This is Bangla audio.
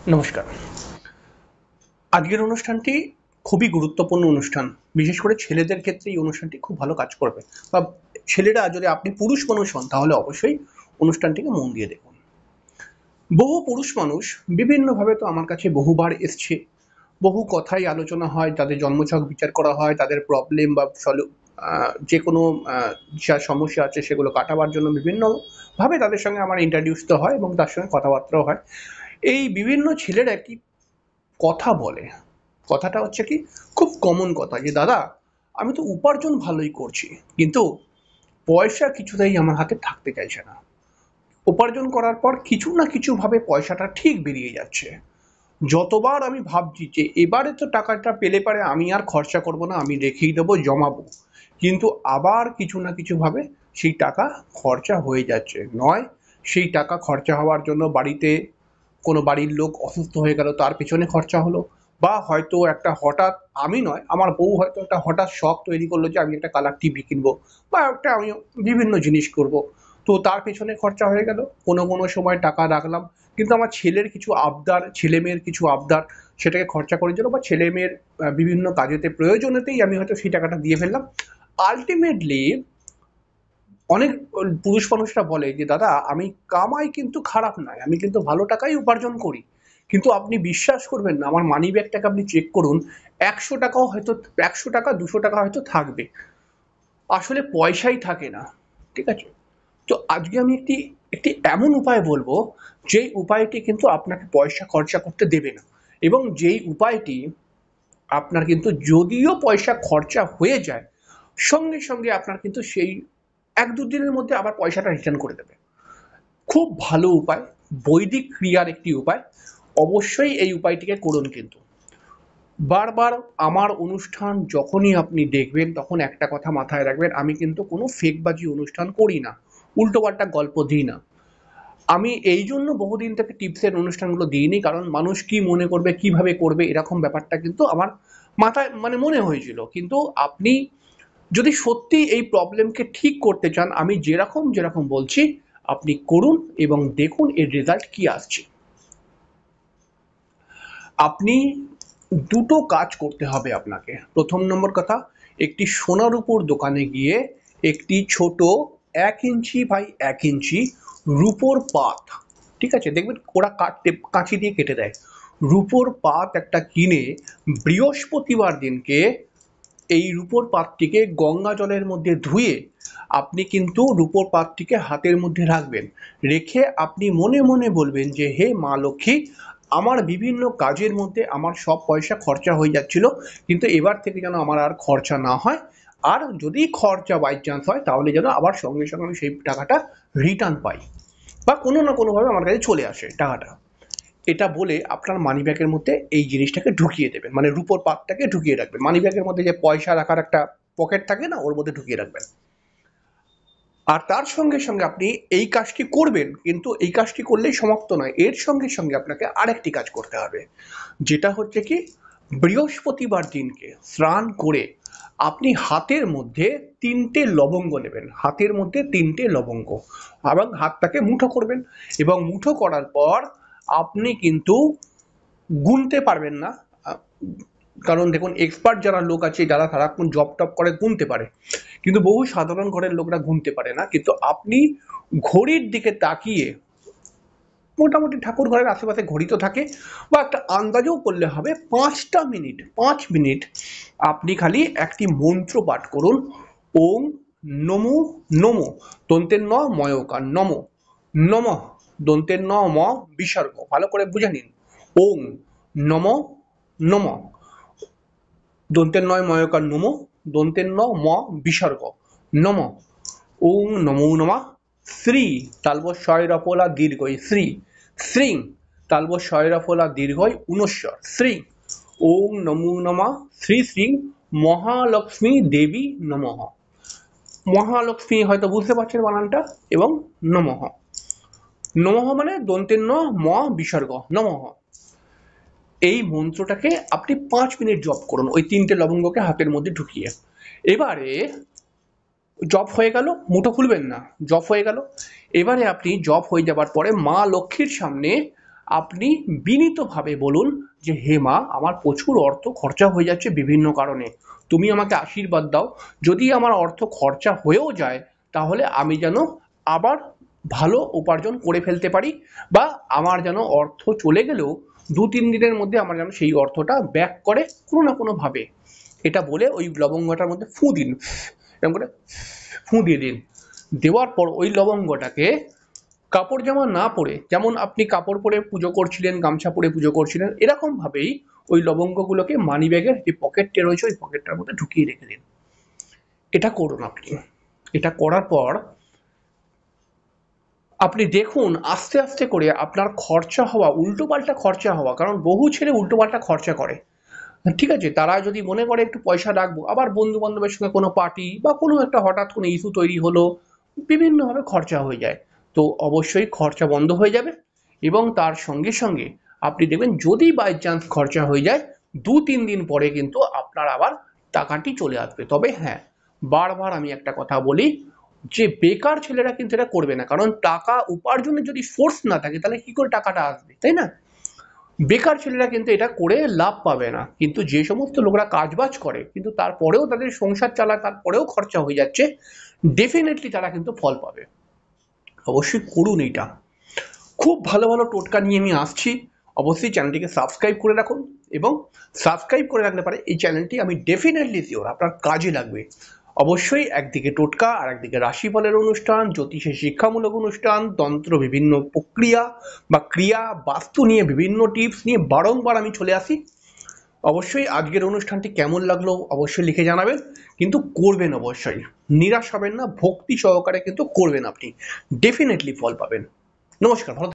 নমস্কার। আজকের অনুষ্ঠানটি খুবই গুরুত্বপূর্ণ অনুষ্ঠান। বিশেষ করে ছেলেদের ক্ষেত্রে এই অনুষ্ঠানটি খুব ভালো কাজ করবে। বা ছেলেরা যদি আপনি পুরুষ মানুষ হন তাহলে অবশ্যই অনুষ্ঠানটিকে মন দিয়ে দেখুন। বহু পুরুষ মানুষ বিভিন্নভাবে তো আমার কাছে বহুবার এসছে। বহু কথাই আলোচনা হয়, তাদের জন্মছক বিচার করা হয়, তাদের প্রবলেম বা যেকোনো আ যা সমস্যা আছে সেগুলো কাটাবার জন্য বিভিন্নভাবে তাদের সঙ্গে আমার ইন্ট্রোডিউস তো হয় এবং তার সঙ্গে কথাবার্তাও হয়। এই বিভিন্ন ছেলেরা একটি কথা বলে। কথাটা হচ্ছে কি, খুব কমন কথা যে, "দাদা, আমি তো উপার্জন ভালোই করছি। কিন্তু পয়সা কিছুতেই আমার হাতে থাকতে চাইছে না। উপার্জন করার পর কিছু না কিছুভাবে পয়সাটা ঠিক বেরিয়ে যাচ্ছে। যতবার আমি ভাবছি যে এবারে তো টাকাটা পেলে পারে আমি আর খরচা করব না, আমি রেখেই দেবো, জমাবো। কিন্তু আবার কিছু না কিছুভাবে সেই টাকা খরচা হয়ে যাচ্ছে। নয় সেই টাকা খরচা হওয়ার জন্য বাড়িতে কোনো বাড়ির লোক অসুস্থ হয়ে গেল, তার পেছনে খরচা হলো, বা হয়তো একটা হঠাৎ, আমি নয়, আমার বউ হয়তো একটা হঠাৎ শখ তৈরি করলো যে আমি একটা কালার টিভি কিনবো, বা একটা আমি বিভিন্ন জিনিস করব। তো তার পেছনে খরচা হয়ে গেল। কোনো সময় টাকা রাখলাম, কিন্তু আমার ছেলের কিছু আবদার, ছেলেমেয়ের কিছু আবদার, সেটাকে খরচা করার জন্য বা ছেলেমেয়ের বিভিন্ন কাজেতে প্রয়োজনেতেই আমি হয়তো সেই টাকাটা দিয়ে ফেললাম। আল্টিমেটলি অনেক পুরুষ মানুষরা বলে যে, দাদা, আমি কামাই কিন্তু খারাপ নয়, আমি কিন্তু ভালো টাকাই উপার্জন করি, কিন্তু আপনি বিশ্বাস করবেন না, আমার মানি ব্যাগটাকে আপনি চেক করুন, 100 টাকাও হয়তো, 100 টাকা 200 টাকা হয়তো থাকবে, আসলে পয়সাই থাকে না। ঠিক আছে? তো আজকে আমি একটি একটি এমন উপায় বলবো, যেই উপায়টি কিন্তু আপনাকে পয়সা খরচা করতে দেবে না, এবং যেই উপায়টি আপনার কিন্তু যদিও পয়সা খরচা হয়ে যায়, সঙ্গে সঙ্গে আপনার কিন্তু সেই 1-2 দিনের মধ্যে আবার পয়সাটা রিটার্ন করে দেবে। খুব ভালো উপায়, বৈদিক ক্রিয়ার একটি উপায়। অবশ্যই এই উপায়টিকে করুন কিন্তু। বারবার আমার অনুষ্ঠান যখনই আপনি দেখবেন তখন একটা কথা মাথায় রাখবেন, আমি কিন্তু কোনো ফেকবাজি অনুষ্ঠান করি না। উল্টোপাল্টা গল্প দিই না। আমি এইজন্য বহুদিন থেকে টিপসের অনুষ্ঠানগুলো দিইনি, কারণ মানুষ কি মনে করবে, কিভাবে করবে, এরকম ব্যাপারটা কিন্তু আমার মাথায় মানে মনে হয়েছিল। কিন্তু আপনি যদি সত্যি এই প্রবলেমকে ঠিক করতে চান, আমি যেরকম বলছি আপনি করুন এবং দেখুন এর রেজাল্ট কি আসছে। আপনি দুটো কাজ করতে হবে আপনাকে। প্রথম নম্বর কথা, একটি সোনা রূপোর দোকানে গিয়ে একটি ছোট 1 ইঞ্চি বাই 1 ইঞ্চি রূপোর পাত, ঠিক আছে, দেখবেন ওরা কাটতে কাঁচি দিয়ে কেটে দেয়, রূপোর পাত একটা কিনে বৃহস্পতিবার দিনকে এই রূপোর পাতটিকে গঙ্গা জলের মধ্যে ধুয়ে আপনি কিন্তু রূপোর পাতটিকে হাতের মধ্যে রাখবেন। রেখে আপনি মনে মনে বলবেন যে, হে মা লক্ষ্মী, আমার বিভিন্ন কাজের মধ্যে আমার সব পয়সা খরচা হয়ে যাচ্ছিল, কিন্তু এবার থেকে যেন আমার আর খরচা না হয়, আর যদি খরচা বাই চান্স হয় তাহলে যেন আবার সঙ্গে সঙ্গে আমি সেই টাকাটা রিটার্ন পাই, বা কোনো না কোনোভাবে আমার কাছে চলে আসে টাকাটা। এটা বলে আপনার মানিব্যাগের মধ্যে এই জিনিসটাকে ঢুকিয়ে দেবেন, মানে রূপোর পাতটাকে ঢুকিয়ে রাখবেন মানিব্যাগের মধ্যে, যে পয়সা রাখার একটা পকেট থাকে না, ওর মধ্যে ঢুকিয়ে রাখবেন। আর তার সঙ্গে সঙ্গে আপনি এই কাজটি করবেন, কিন্তু এই কাজটি করলেই সমাপ্ত নয়, এর সঙ্গে সঙ্গে আপনাকে আরেকটি কাজ করতে হবে, যেটা হচ্ছে কি, বৃহস্পতিবার দিনকে স্নান করে আপনি হাতের মধ্যে 3টে লবঙ্গ নেবেন, হাতের মধ্যে 3টে লবঙ্গ, এবং হাতটাকে মুঠো করবেন, এবং মুঠো করার পর আপনি কিন্তু গুনতে পারবেন না, কারণ দেখুন এক্সপার্ট যারা লোক আছে, যারা সারাক্ষণ জব টপ করে গুনতে পারে, কিন্তু বহু সাধারণ ঘরের লোকরা গুনতে পারে না। কিন্তু আপনি ঘড়ির দিকে তাকিয়ে, মোটামুটি ঠাকুর ঘরের আশেপাশে ঘড়ি তো থাকে, বা একটা আন্দাজও করলে হবে, 5 মিনিট, 5 মিনিট আপনি খালি একটি মন্ত্র পাঠ করুন। ওং নমো, নমো দন্তের ন ময়কার নমো, নম দন্তের ন ম বিসর্গ, ভালো করে বুঝে নিন। ওং নম, নম দন্তের নয় ময়কার নমো, দন্তের ন ম বিসর্গ, নম। ওং নমো নমঃ। শ্রী তালব শয়রফলা দীর্ঘই শ্রী, শ্রীং তালব শয়রফলা দীর্ঘই উনস্বর শ্রী। ওং নমো নমঃ শ্রী শ্রী মহালক্ষ্মী দেবী নমঃ। মহালক্ষ্মী হয়তো বুঝতে পারছেন বানানটা, এবং নমঃ, নমঃ মানে দন্তের ন ম বিসর্গ, নমঃ। এই মন্ত্রটাকে আপনি 5 মিনিট জপ করুন, ওই 3টে লবঙ্গকে হাতের মধ্যে ঢুকিয়ে। এবারে জপ হয়ে গেল, মুঠো খুলবেন না, জপ হয়ে গেল। এবারে আপনি জপ হয়ে যাবার পরে মা লক্ষ্মীর সামনে আপনি বিনীতভাবে বলুন যে হে মা, আমার প্রচুর অর্থ খরচা হয়ে যাচ্ছে বিভিন্ন কারণে, তুমি আমাকে আশীর্বাদ দাও, যদি আমার অর্থ খরচা হয়েও যায় তাহলে আমি যেন আবার ভালো উপার্জন করে ফেলতে পারি, বা আমার যেন অর্থ চলে গেলেও 2-3 দিনের মধ্যে আমার যেন সেই অর্থটা ব্যাক করে কোনো না কোনো ভাবে। এটা বলে ওই লবঙ্গটার মধ্যে ফু দিন, এরকম করে ফু দিয়ে দিন। দেওয়ার পর ওই লবঙ্গটাকে কাপড় জামা না পরে, যেমন আপনি কাপড় পরে পুজো করছিলেন, গামছা পরে পুজো করছিলেন, এরকম ভাবেই ওই লবঙ্গগুলোকে মানি ব্যাগের যে পকেটটা রয়েছে ওই পকেটটার মধ্যে ঢুকিয়ে রেখে দিন। এটা করুন আপনি। এটা করার পর আপনি দেখুন আস্তে আস্তে করে আপনার খরচা হওয়া, উল্টোপাল্টা খরচা হওয়া, কারণ বহু ছেলে উল্টোপাল্টা খরচা করে, ঠিক আছে, তারা যদি মনে করে একটু পয়সা রাখবো, আবার বন্ধু বান্ধবের সঙ্গে কোনো পার্টি বা কোনো একটা হঠাৎ কোনো ইস্যু তৈরি হলো, বিভিন্নভাবে খরচা হয়ে যায়। তো অবশ্যই খরচা বন্ধ হয়ে যাবে, এবং তার সঙ্গে সঙ্গে আপনি দেখবেন যদি বাই চান্স খরচা হয়ে যায় 2-3 দিন পরে কিন্তু আপনার আবার টাকাটি চলে আসবে। তবে হ্যাঁ, বারবার আমি একটা কথা বলি যে বেকার ছেলেরা কিন্তু এটা করবে না, কারণ টাকা উপার্জনের যদি সোর্স না থাকে তাহলে কি করে টাকাটা আসবে, তাই না? বেকার ছেলেরা কিন্তু এটা করে লাভ পাবে না, কিন্তু যে সমস্ত লোকরা কাজবাজ করে কিন্তু তারপরেও তাদের সংসার চালায়, তারপরেও খরচা হয়ে যাচ্ছে, ডেফিনেটলি তারা কিন্তু ফল পাবে। অবশ্যই করুন এটা। খুব ভালো ভালো টোটকা নিয়ে আমি আসছি, অবশ্যই চ্যানেলটিকে সাবস্ক্রাইব করে রাখুন, এবং সাবস্ক্রাইব করে রাখলে পারে এই চ্যানেলটি আমি ডেফিনেটলি শিওর আপনার কাজে লাগবে। অবশ্যই একদিকে টোটকা আর একদিকে রাশিফলের অনুষ্ঠান, জ্যোতিষের শিক্ষামূলক অনুষ্ঠান, তন্ত্র বিভিন্ন প্রক্রিয়া বা ক্রিয়া, বাস্তু নিয়ে বিভিন্ন টিপস নিয়ে বারংবার আমি চলে আসি। অবশ্যই আজকের অনুষ্ঠানটি কেমন লাগলো অবশ্যই লিখে জানাবেন, কিন্তু করবেন অবশ্যই, নিরাশ হবেন না, ভক্তি সহকারে কিন্তু করবেন, আপনি ডেফিনেটলি ফল পাবেন। নমস্কার, ভালো